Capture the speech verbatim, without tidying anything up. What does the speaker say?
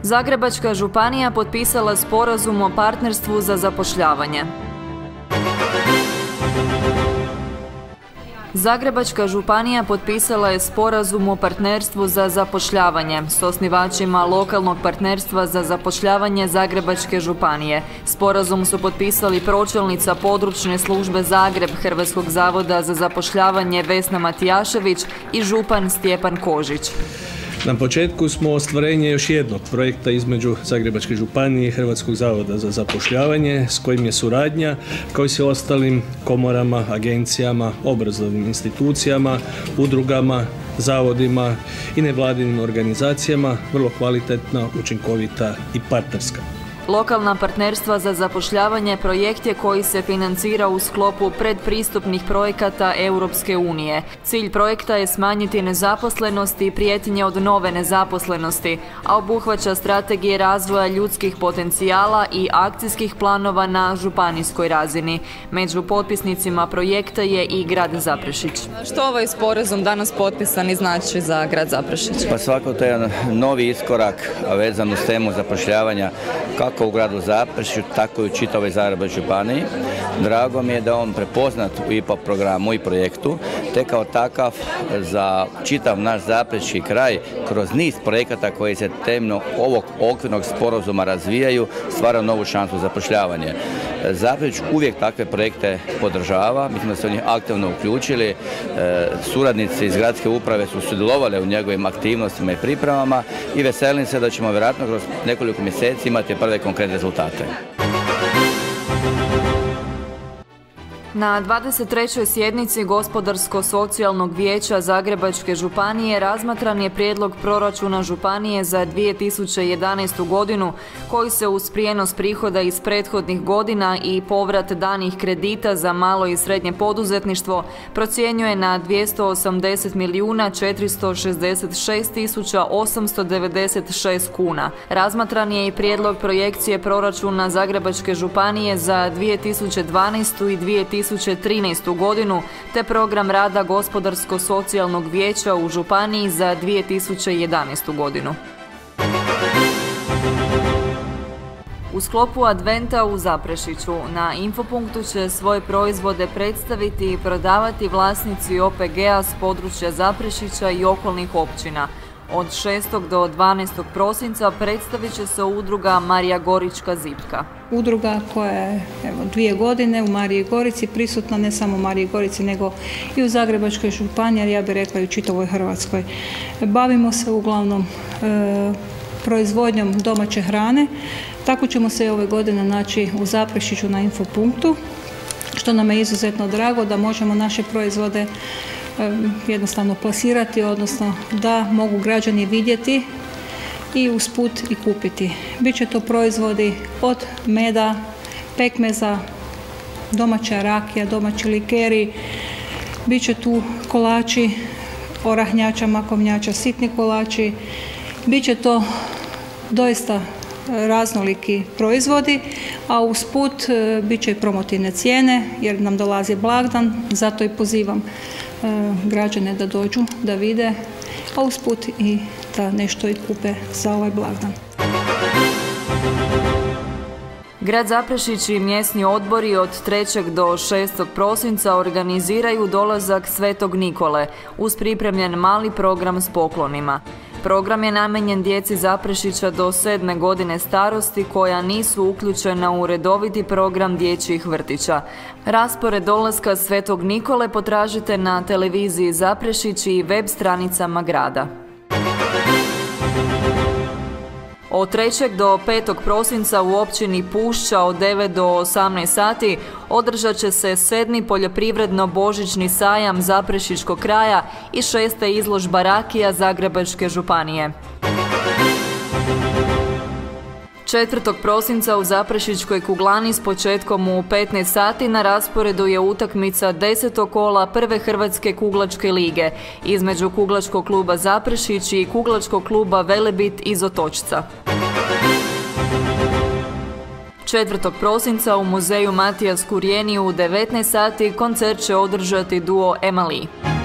Zagrebačka županija potpisala sporazum o partnerstvu za zapošljavanje. Zagrebačka županija potpisala je sporazum o partnerstvu za zapošljavanje s osnivačima lokalnog partnerstva za zapošljavanje Zagrebačke županije. Sporazum su potpisali pročelnica područne službe Zagreb Hrvatskog zavoda za zapošljavanje Vesna Matijašević i župan Stjepan Kožić. Na početku smo ostvarenje još jednog projekta između Zagrebačke županije i Hrvatskog zavoda za zapošljavanje s kojim je suradnja kao i s ostalim komorama, agencijama, obrazovnim institucijama, udrugama, zavodima i nevladinim organizacijama vrlo kvalitetna, učinkovita i partnerska. Lokalna partnerstva za zapošljavanje projekt je koji se financira u sklopu predpristupnih projekata Europske unije. Cilj projekta je smanjiti nezaposlenost i prijetnje od nove nezaposlenosti, a obuhvaća strategije razvoja ljudskih potencijala i akcijskih planova na županijskoj razini. Među potpisnicima projekta je i grad Zaprešić. Što ovaj sporazum danas potpisani znači za grad Zaprešić? Pa svako to je jedan novi iskorak vezan uz temu zapošljavanja kako u gradu Zaprešiću, tako i u čitavoj Zagrebačkoj županiji. Drago mi je da on prepoznat u I P A programu i projektu, te kao takav za čitav naš zaprešićki kraj kroz niz projekata koji se temeljem ovog okvirnog sporazuma razvijaju, stvara novu šansu za zapošljavanje. Zaprešić uvijek takve projekte podržava, mislim da se oni aktivno uključili, suradnici iz gradske uprave su sudjelovali u njegovim aktivnostima i pripremama i veselim se da ćemo vjerojatno kroz nekoliko mjeseci imati prve konkretne rezultate. Na dvadeset trećoj sjednici Gospodarsko-socijalnog vijeća Zagrebačke županije razmatran je prijedlog proračuna županije za dvije tisuće jedanaestu godinu koji se uz prijenos prihoda iz prethodnih godina i povrat danih kredita za malo i srednje poduzetništvo procjenjuje na dvjesto osamdeset milijuna četiristo šezdeset šest tisuća osamsto devedeset šest kuna. Razmatran je i prijedlog projekcije proračuna Zagrebačke županije za dvije tisuće dvanaestu i dvije tisuće trinaestu godinu te program rada Gospodarsko-socijalnog vijeća u županiji za dvije tisuće jedanaestu godinu. U sklopu Adventa u Zaprešiću na Infopunktu će svoje proizvode predstaviti i prodavati vlasnici O P G-a s područja Zaprešića i okolnih općina. Od šestog do dvanaestog prosinca predstavit će se udruga Marija Gorička Zipka. Udruga koja je evo, dvije godine u Mariji Gorici prisutna, ne samo u Mariji Gorici nego i u Zagrebačkoj županiji, jer ja bih rekla i u čitavoj Hrvatskoj. Bavimo se uglavnom e, proizvodnjom domaće hrane, tako ćemo se ove godine naći u Zaprešiću na Infopunktu, što nam je izuzetno drago da možemo naše proizvode jednostavno plasirati, odnosno da mogu građani vidjeti i usput i kupiti. Biće to proizvodi od meda, pekmeza, domaća rakija, domaći likeri, biće tu kolači, orahnjača, makovnjača, sitni kolači, biće to doista raznoliki proizvodi, a usput bit će i promotivne cijene jer nam dolazi blagdan, zato i pozivam građane da dođu, da vide, a usput i da nešto i kupe za ovaj blagdan. Grad Zaprešić i mjesni odbori od trećeg do šestog prosinca organiziraju dolazak Svetog Nikole uz pripremljen mali program s poklonima. Program je namijenjen djeci Zaprešića do sedme godine starosti koja nisu uključena u redoviti program dječjih vrtića. Raspored dolaska Svetog Nikole potražite na televiziji Zaprešić i web stranicama grada. Od trećeg do petog prosinca u općini Pušća od devet do osamnaest sati održat će se sedmi poljoprivredno-božićni sajam Zaprešićkog kraja i šesta izložba rakija Zagrebačke županije. četvrtog prosinca u Zaprešićkoj kuglani s početkom u petnaest sati na rasporedu je utakmica desetog kola prve Hrvatske kuglačke lige između Kuglačkog kluba Zaprešić i Kuglačkog kluba Velebit iz Otočca. četvrtog prosinca u muzeju Matija Skurjeni u devetnaest sati koncert će održati duo Emali.